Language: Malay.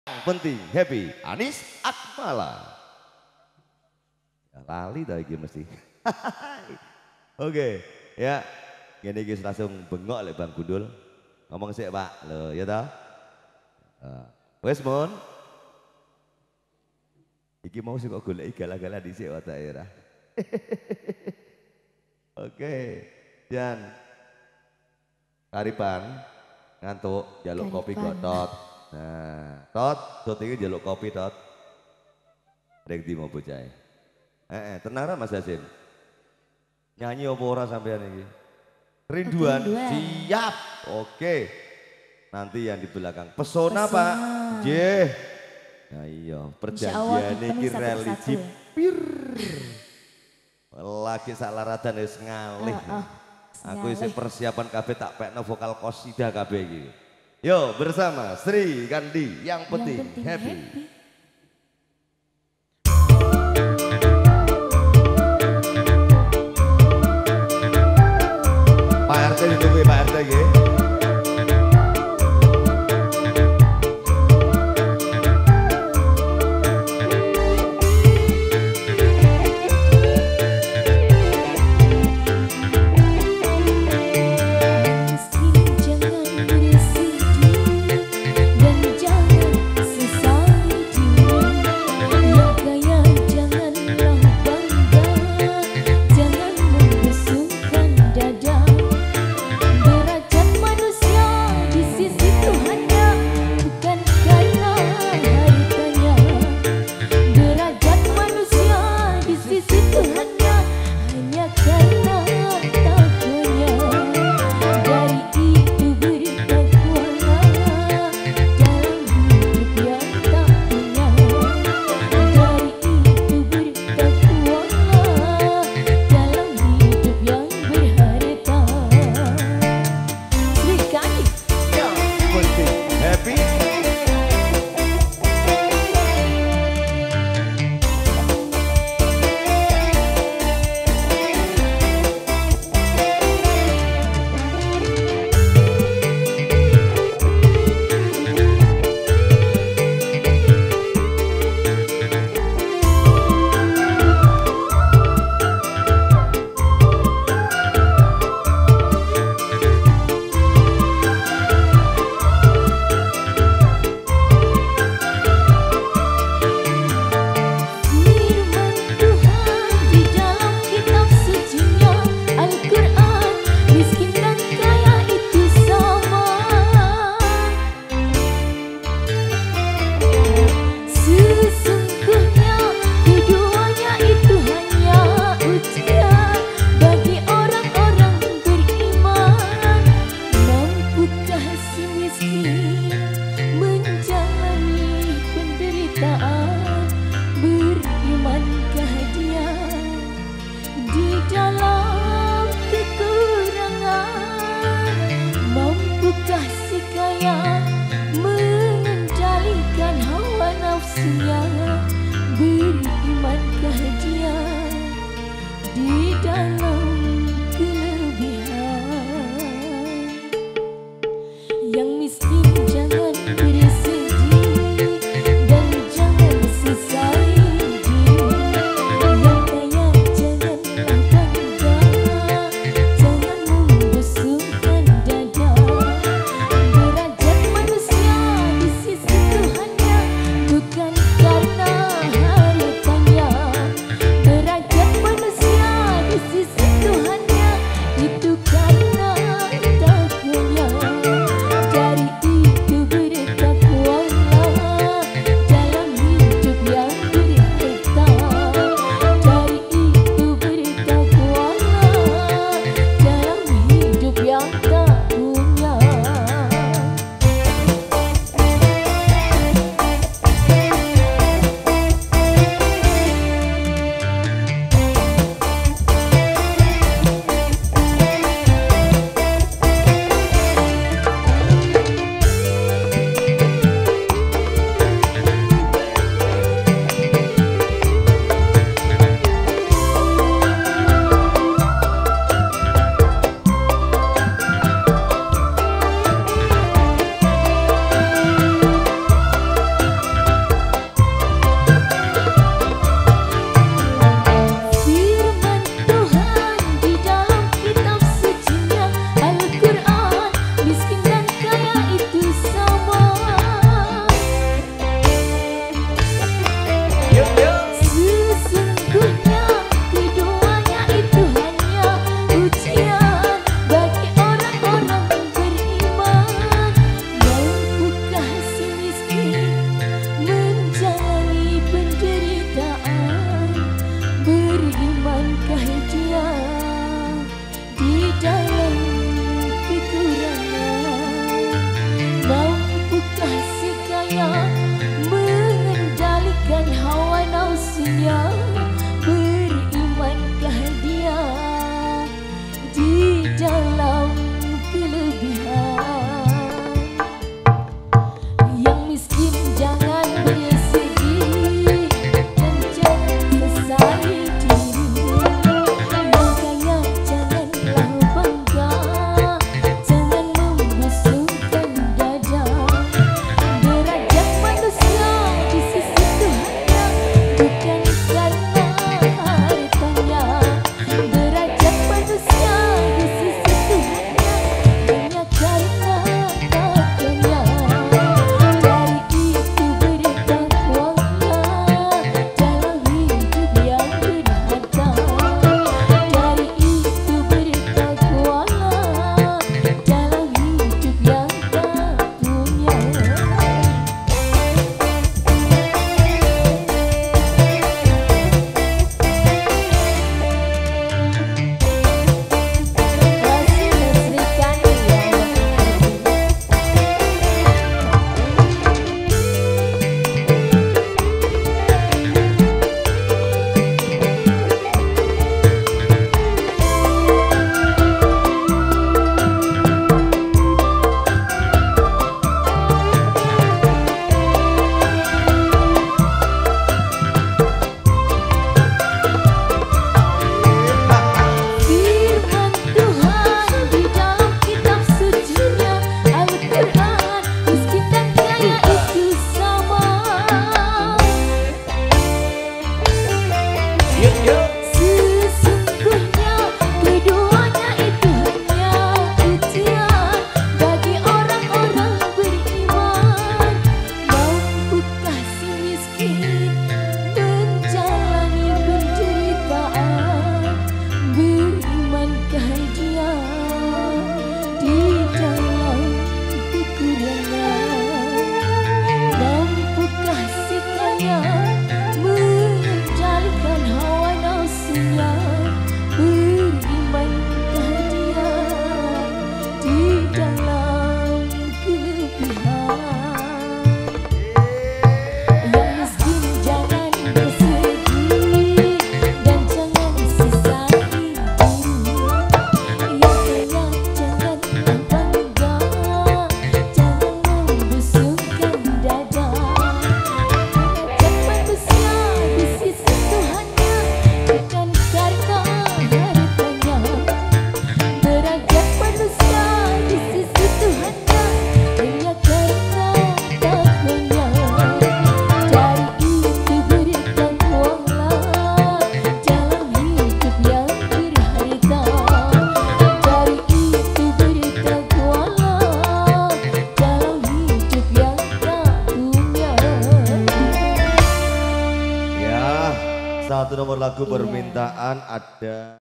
Penting happy Anis Akmala. Ya, lali dah iki mesti. Oke, ya. Gini guys langsung bengok lek Bang Gundul. Ngomong sih Pak, lo ya toh. Wes mon. Iki mau sih kok golek gala-gala dhisik watak era. Oke. Dan Karipan ngantuk jaluk kopi kok Tot. Nah, Tot iki jaluk kopi Tot. Rek di mau bocah. Tenang ra Mas Hasim. Nyanyi apa ora sampean iki? Rinduan. Siap. Oke. Nanti yang di belakang pesona Pak. Nggih. Nah iya, perjanjian iki religi pir. Lagi salaratan wis ngalih. Aku isi persiapan kabeh tak pekno vokal qasidah kabeh iki. Yo bersama Sri Kandi yang penting happy. Pak RT ditunggu Pak RT nggih. Dan jangan sesali mengendalikan hawa nafsunya, berimankah dia di dalam kelebihan. Yang miskin jangan bersedih dan jangan sesali diri, yang kaya janganlah bangga, jangan membusungkan dada. Derajat manusia di sisi Tuhannya bukan karena hartanya. Derajat manusia di sisi Tuhannya hanya karena takwanya. Dari itu bertakwalah dalam hidup yang berharga. Dari itu bertakwalah dalam hidup yang tak punya. Firman Tuhan di dalam kitab sucinya Al-Quran, miskin dan kaya itu sama. Sesungguhnya keduanya itu hanya ujian bagi orang-orang beriman. Mampukah si miskin menjalani penderitaan? Berimankah dia di dalam kekurangan? Mampukah si kaya mengendalikan hawa nafsunya? Berimankah dia di dalam kelebihan? Yang miskin jangan bersedih dan jangan sesali diri, yang kaya janganlah bangga, jangan membusungkan dada. Derajat manusia di sisi Tuhannya bukan karena hartanya. Derajat manusia di sisi Tuhannya hanya karena takwanya. Dari itu bertakwalah dalam hidup yang berharga. Dari itu bertakwalah dalam hidup yang tak punya. Ya, satu nomor lagu permintaan ada.